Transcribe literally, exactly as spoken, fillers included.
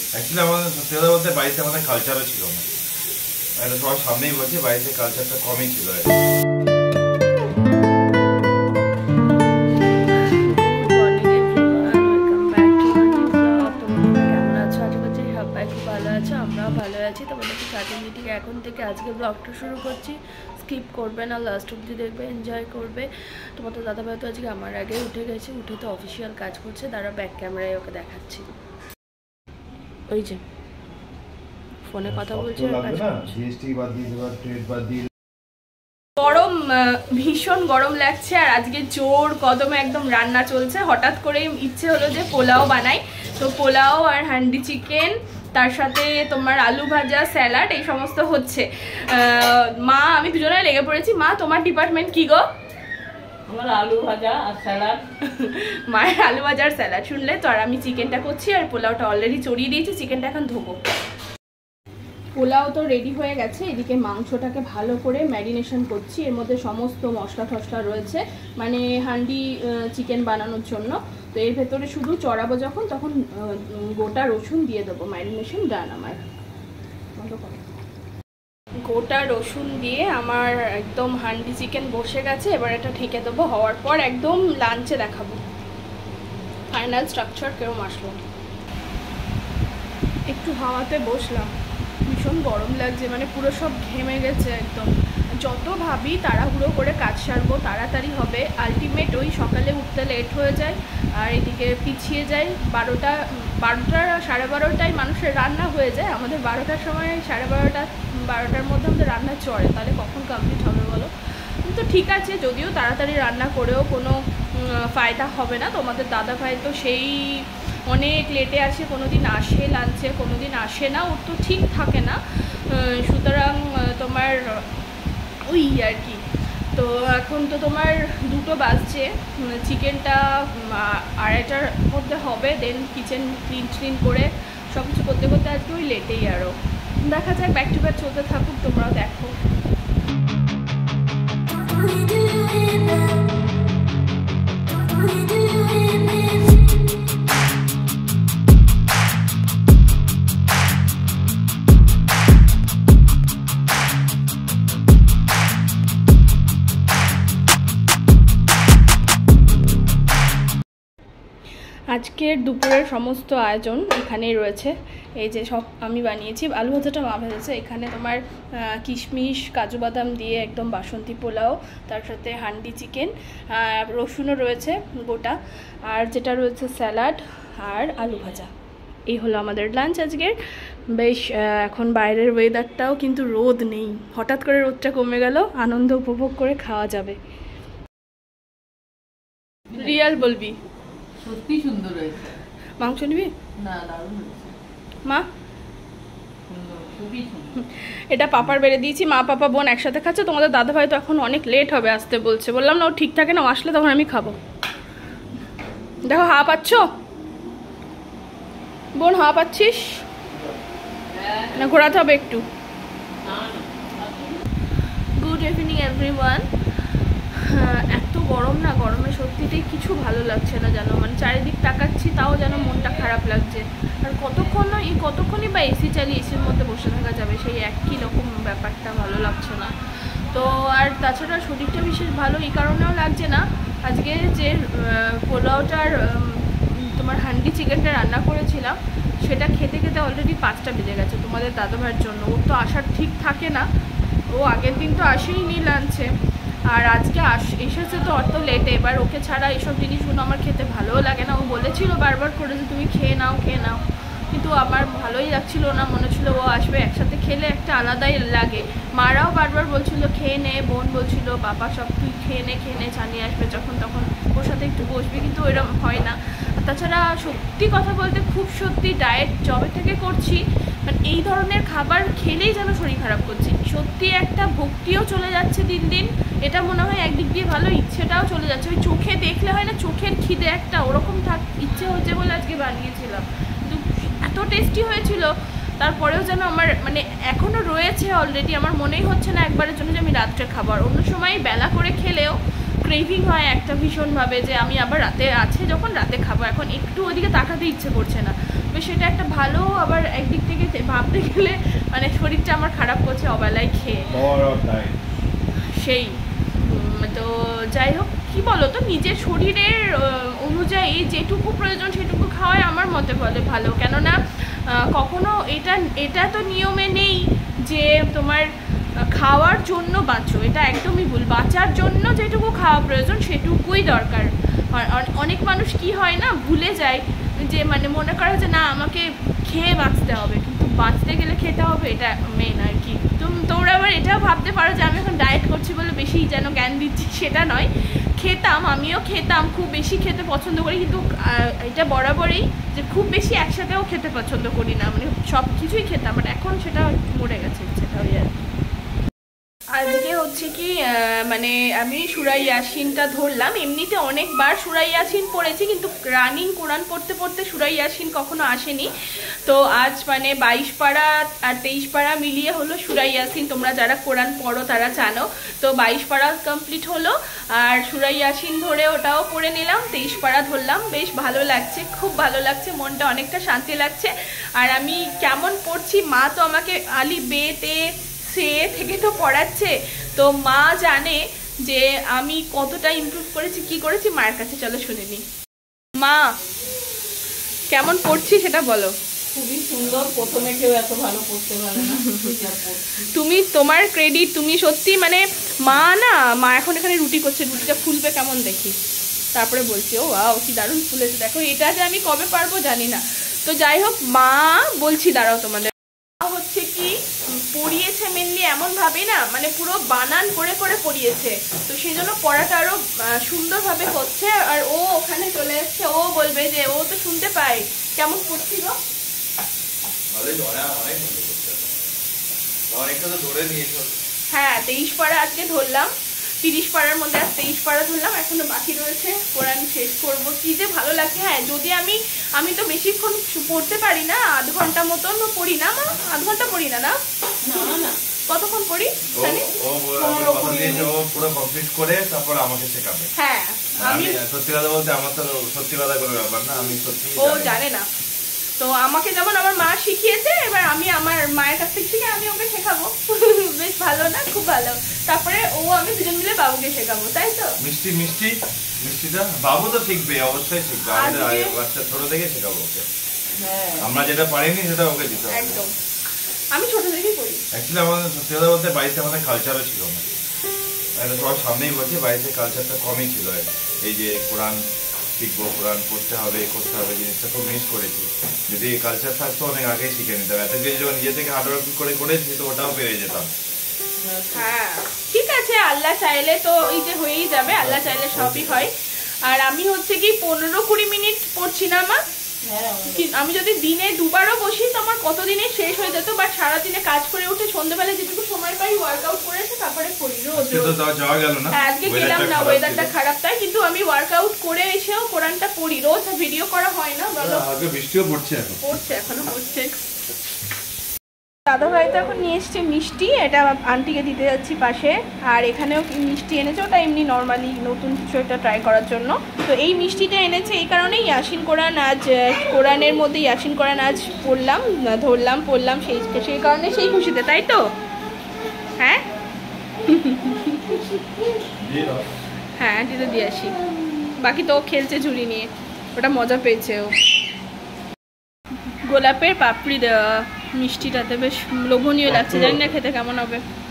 Actually আমাদের সত্যি কথা বলতে বাড়িতে আমাদের কালচারও ছিল না, এটা সবার সামনেই বলছি, বাড়িতে কালচারটা কমই ছিল। আমরাও ভালো আছি। তোমাদের স্টার্টিং থেকে এখন থেকে আজকে ব্লগটা শুরু করছি, স্কিপ করবে না, লাস্ট অবধি দেখবে, এনজয় করবে। তোমাদের দাদাভাই তো আজকে আমার আগে উঠে গেছে, উঠে তো অফিসিয়াল কাজ করছে, তারা ব্যাক ক্যামেরায় ওকে দেখাচ্ছি। ওই যে ফোনে কথা বলছে, গরম ভীষণ গরম লাগছে। আর আজকে জোর কদমে একদম রান্না চলছে। হঠাৎ করে ইচ্ছে হলো যে পোলাও বানাই, তো পোলাও আর হান্ডি চিকেন, তার সাথে তোমার আলু ভাজা, স্যালাড, এই সমস্ত হচ্ছে। মা আমি দুজনে লেগে পড়েছি। মা তোমার ডিপার্টমেন্ট কি গো? আমার আলু ভাজা আর স্যালাড। মায়ের আলু ভাজা আর স্যালাড শুনলে তো। আর আমি চিকেনটা করছি, আর পোলাওটা অলরেডি চড়িয়ে দিয়েছি, চিকেনটা এখন ধোবো। পোলাও তো রেডি হয়ে গেছে, এদিকে মাংসটাকে ভালো করে ম্যারিনেশন করছি। এর মধ্যে সমস্ত মশলা টশলা রয়েছে, মানে হান্ডি চিকেন বানানোর জন্য। তো এর ভেতরে শুধু চড়াবো যখন, তখন গোটা রসুন দিয়ে দেবো। ম্যারিনেশন ডান আমার। গোটা রসুন দিয়ে আমার একদম হান্ডি চিকেন বসে গেছে। এবার এটা ঢেকে দেবো, হওয়ার পর একদম লাঞ্চে দেখাবো ফাইনাল স্ট্রাকচার কেরম আসলো। একটু হাওয়াতে বসলাম, ভীষণ গরম লাগছে, মানে পুরো সব ঘেমে গেছে একদম। যত ভাবি তাড়াহুড়ো করে কাজ সারবো, তাড়াতাড়ি হবে, আলটিমেট ওই সকালে উঠতে লেট হয়ে যায়। আর এদিকে পিছিয়ে যায় বারোটা বারোটা সাড়ে বারোটায় মানুষের রান্না হয়ে যায়। আমাদের বারোটার সময় সাড়ে বারোটা বারোটার মধ্যে আমাদের রান্না চড়ে, তাহলে কখন কমপ্লিট হবে বলো? কিন্তু ঠিক আছে, যদিও তাড়াতাড়ি রান্না করেও কোনো ফায়দা হবে না। তোমাদের দাদা ভাই তো সেই অনেক লেটে আসে, কোনো দিন আসে লাঞ্চে, কোনো দিন আসে না, ওর তো ঠিক থাকে না। সুতরাং তোমার ওই আর কি। তো এখন তো তোমার দুটো বাজছে, চিকেনটা আড়াইটার মধ্যে হবে। দেন কিচেন ক্লিন ক্লিন করে সব কিছু করতে করতে আজকে ওই লেটেই আরও। দেখা যাক, ব্যাক টু ব্যাক চলতে থাকুক, তোমরাও দেখো। আজকের দুপুরের সমস্ত আয়োজন এখানেই রয়েছে। এই যে সব আমি বানিয়েছি, আলু ভাজাটা মা ভেজেছে। এখানে তোমার কিশমিশ কাজু বাদাম দিয়ে একদম বাসন্তী পোলাও, তার সাথে হান্ডি চিকেন, রসুনও রয়েছে গোটা, আর যেটা রয়েছে স্যালাড আর আলু ভাজা। এই হলো আমাদের লাঞ্চ আজকের। বেশ এখন বাইরের ওয়েদারটাও কিন্তু রোদ নেই, হঠাৎ করে রোদটা কমে গেল, আনন্দ উপভোগ করে খাওয়া যাবে। রিয়াল বলবি? সত্যি সুন্দর হয়েছে। মাংস নিবি? না, দারুণ হয়েছে মা। খুবই সুন্দর। এটা পাপার বেড়ে দিয়েছি, মা পাপা বোন একসাথে খাচ্ছে। তোমাদের দাদা ভাই তো এখন অনেক লেট হবে আসতে বলছে, বললাম না ও ঠিক থাকে না, আসলে তখন আমি খাবো। দেখো হাওয়া পাচ্ছ বোন? হাওয়া পাচ্ছিস না? ঘোরাতে হবে একটু। Good evening everyone. এত গরম না, গরমে সত্যিটাই কিছু ভালো লাগছে না জানো, মানে চারিদিক তাকাচ্ছি তাও যেন মনটা খারাপ লাগছে। আর কতক্ষণ এই কতক্ষণই বা এসি চালিয়ে এসির মধ্যে বসে থাকা যাবে, সেই একই রকম ব্যাপারটা ভালো লাগছে না তো। আর তাছাড়া শরীরটা বিশেষ ভালো এই কারণেও লাগছে না, আজকে যে পোলাওটার তোমার হান্ডি চিকেনটা রান্না করেছিলাম, সেটা খেতে খেতে অলরেডি পাঁচটা বেজে গেছে তোমাদের দাদাভাইয়ের জন্য। ওর তো আসার ঠিক থাকে না, ও আগের দিন তো আসেই নি লাঞ্চে, আর আজকে আস এসেছে তো অত লেটে। এবার ওকে ছাড়া এইসব জিনিসগুলো আমার খেতে ভালোও লাগে না। ও বলেছিল বারবার করে যে তুমি খেয়ে নাও খেয়ে নাও, কিন্তু আমার ভালোই লাগছিল না, মনে হচ্ছিলো ও আসবে, একসাথে খেলে একটা আলাদাই লাগে। মারাও বারবার বলছিল খেয়ে নে, বোন বলছিল বাবা সব তুই খেয়ে নে খেয়ে নে, জানিয়ে আসবে যখন তখন ওর সাথে একটু বসবি, কিন্তু এরকম হয় না। তাছাড়া সত্যি কথা বলতে খুব সত্যি ডায়েট জবে থেকে করছি, মানে এই ধরনের খাবার খেলেই যেন শরীর খারাপ করছে। সত্যি একটা ভক্তিও চলে যাচ্ছে দিন দিন, এটা মনে হয় একদিক দিয়ে ভালো, ইচ্ছেটাও চলে যাচ্ছে। ওই চোখে দেখলে হয় না, চোখের খিদে একটা ওরকম থাক ইচ্ছে হচ্ছে বলে আজকে বানিয়েছিলাম, কিন্তু এত টেস্টি হয়েছিল। তারপরেও যেন আমার মানে এখনও রয়েছে অলরেডি, আমার মনেই হচ্ছে না একবারের জন্য যে আমি রাত্রে খাবার। অন্য সময় বেলা করে খেলেও ক্রেভিং হয় একটা ভীষণভাবে যে আমি আবার রাতে আছে যখন রাতে খাবো, এখন একটু ওইদিকে তাকাতে ইচ্ছে করছে না। তো সেটা একটা ভালো, আবার একদিক থেকে ভাবতে গেলে মানে শরীরটা আমার খারাপ করছে অবেলায় খেয়ে সেই। তো যাই হোক, কী বলো তো, নিজের শরীরের অনুযায়ী যেটুকু প্রয়োজন সেটুকু খাওয়াই আমার মতে বলে ভালো। কেননা কখনো এটা এটা তো নিয়মে নেই যে তোমার খাওয়ার জন্য বাঁচো, এটা একদমই ভুল। বাঁচার জন্য যেটুকু খাওয়া প্রয়োজন সেটুকুই দরকার। অনেক মানুষ কি হয় না, ভুলে যায় যে মানে মনে করে যে না আমাকে খেয়ে বাঁচতে হবে, কিন্তু বাঁচতে গেলে খেতে হবে, এটা মেন আর কি। তোমরা আবার এটাও ভাবতে পারো যে আমি এখন ডায়েট করছি বলে বেশি যেন জ্ঞান দিচ্ছি, সেটা নয়। খেতাম, আমিও খেতাম, খুব বেশি খেতে পছন্দ করি, কিন্তু এটা বরাবরই যে খুব বেশি একসাথেও খেতে পছন্দ করি না, মানে সব কিছুই খেতাম, বাট এখন সেটা মরে গেছে সেটা ওই আর কি। আজকে হচ্ছে কি মানে আমি সূরা ইয়াসিনটা ধরলাম। এমনিতে অনেকবার সূরা ইয়াসিন পড়েছি, কিন্তু রানিং কোরআন পড়তে পড়তে সূরা ইয়াসিন কখনো আসেনি। তো আজ মানে বাইশ পারা আর তেইশ পারা মিলিয়ে হলো সূরা ইয়াসিন। তোমরা যারা কোরআন পড়ো তারা জানো। তো বাইশ পারা কমপ্লিট হলো, আর সূরা ইয়াসিন ধরে ওটাও পড়ে নিলাম, তেইশ পারা ধরলাম। বেশ ভালো লাগছে, খুব ভালো লাগছে, মনটা অনেকটা শান্তি লাগছে। আর আমি কেমন পড়ছি, মা তো আমাকে আলি বে তে সে থেকে তো পড়াচ্ছে, তো মা জানে যে আমি কতটা ইমপ্রুভ করেছি, কি করেছি। মায়ের কাছে চলো শুনে নি। মা কেমন পড়ছি সেটা বলো। খুবই সুন্দর, প্রথমে কেউ এত ভালো পড়তে পারে না। তুমি, তোমার ক্রেডিট, তুমি সত্যি মানে মা না, মা এখন এখানে রুটি করছে, রুটিটা ফুলবে কেমন দেখি, তারপরে বলছি ও ওয়াও কি দারুণ ফুলেছে, দেখো এটা যে আমি কবে পারবো জানি না। তো যাই হোক, মা বলছি দাঁড়াও তোমাদের, হচ্ছে কি পড়িয়েছে মেনলি এমন ভাবে না, মানে পুরো বানান করে করে পড়িয়েছে, তো সেই জন্য পড়াটা আরো সুন্দরভাবে হচ্ছে। আর ও ওখানে চলে এসছে, ও বলবে যে ও তো শুনতে পায়। কেমন পড়ছি গো? হ্যাঁ, তেইশ পারা আজকে ধরলাম, তিরিশ পাড়ার মধ্যে আর তেইশ পাড়া ধরলাম, এখনো বাকি রয়েছে, কোরআন শেষ করবো। কি যে ভালো লাগছে। হ্যাঁ, যদি আমি আমি তো বেশিক্ষণ পড়তে পারি না, আধ ঘন্টা মতন পড়ি না, মা আধ ঘন্টা পড়ি না। না না কতক্ষণ পড়ি জানি? পুরো কমপ্লিট করে তারপর আমাকে শেখাবে। হ্যাঁ, আমি সত্যি কথা বলতে আমার তো সত্যি কথা কোনো ব্যাপার না, আমি সত্যি ও জানে না। তো আমাকে যেমন আমার মা শিখিয়েছে, এবার আমি আমার মায়ের কাছ থেকে শিখে আমি ওকে শেখাবো। বেশ ভালো না? খুব ভালো। তারপরে ও আমি দুজন মিলে বাবুকে শেখাবো, তাই তো? মিষ্টি মিষ্টি মিষ্টিটা বাবু তো শিখবে, অবশ্যই শিখবে। আমি বাচ্চা ছোট থেকে শেখাবো ওকে। হ্যাঁ, আমরা যেটা পারিনি সেটা ওকে দিতে হবে। একদম, আমি ছোট থেকেই পড়ি। অ্যাকচুয়ালি আমাদের সত্যি কথা বলতে বাড়িতে আমাদের কালচারও ছিল না, এটা সবার সামনেই বলছি, বাড়িতে কালচারটা কমই ছিল। এই যে কোরআন শিখবো, কোরআন পড়তে হবে, করতে হবে, জিনিসটা খুব মিস করেছি। যদি এই কালচার থাকতো অনেক আগেই শিখে নিতাম। এত কিছু যখন নিজে থেকে হার্ডওয়ার্ক করে করেছি তো ওটাও পেরে যেতাম। হ্যাঁ ঠিক আছে, আল্লাহ চাইলে তো এই যে হয়েই যাবে, আল্লাহ চাইলে সবই হয়। আর আমি হচ্ছে কি পনেরো কুড়ি মিনিট পড়ছি না মা, আমি যদি দিনে দুবারও বসি তো আমার কতদিনে শেষ হয়ে যেত। বাট সারাদিনে কাজ করে উঠে সন্ধ্যাবেলায় যেটুকু সময় পাই ওয়ার্কআউট করে এসে তারপরে পড়ি রোজ। আজকে গেলাম না, ওয়েদারটা খারাপ তাই, কিন্তু আমি ওয়ার্কআউট করে এসেও কোরআনটা পড়ি রোজ। ভিডিও করা হয় না, বলো? বৃষ্টিও পড়ছে, এখন পড়ছে, এখনো পড়ছে। দাদা ভাই তো এখন নিয়ে এসছে মিষ্টি, এটা আন্টিকে দিতে যাচ্ছি পাশে। আর এখানেও মিষ্টি এনেছে, ওটা এমনি নর্মালি নতুন কিছু একটা ট্রাই করার জন্য। তো এই মিষ্টিটা এনেছে এই কারণেই, ইয়াসিন কোরআন আজ, কোরআনের মধ্যে ইয়াসিন কোরআন আজ পড়লাম, ধরলাম, পড়লাম, সেই সেই কারণে সেই খুশিতে, তাই তো? হ্যাঁ হ্যাঁ, আন্টিতে দিয়ে আসি। বাকি তো খেলছে ঝুড়ি নিয়ে, ওটা মজা পেয়েছে ও। গোলাপের পাপড়ি দেওয়া মিষ্টিটাতে বেশ লোভনীয় লাগছে, জানি না খেতে কেমন হবে।